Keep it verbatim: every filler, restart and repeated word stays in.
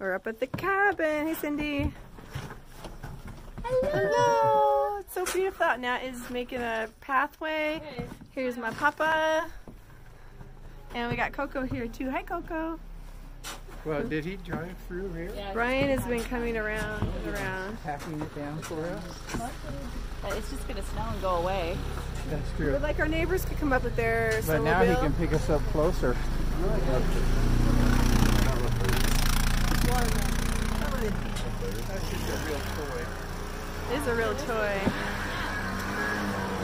We're up at the cabin. Hey, Cindy. Hello. Hello. It's so beautiful out. Nat is making a pathway. Hey. Here's my papa. And we got Coco here too. Hi, Coco. Well, did he drive through here? Yeah, Brian has been coming around and around. Packing it down for us? It's just going to snow and go away. That's true. But like our neighbors could come up with their But snowmobile. now he can pick us up closer. That's just a real toy. It is a real toy.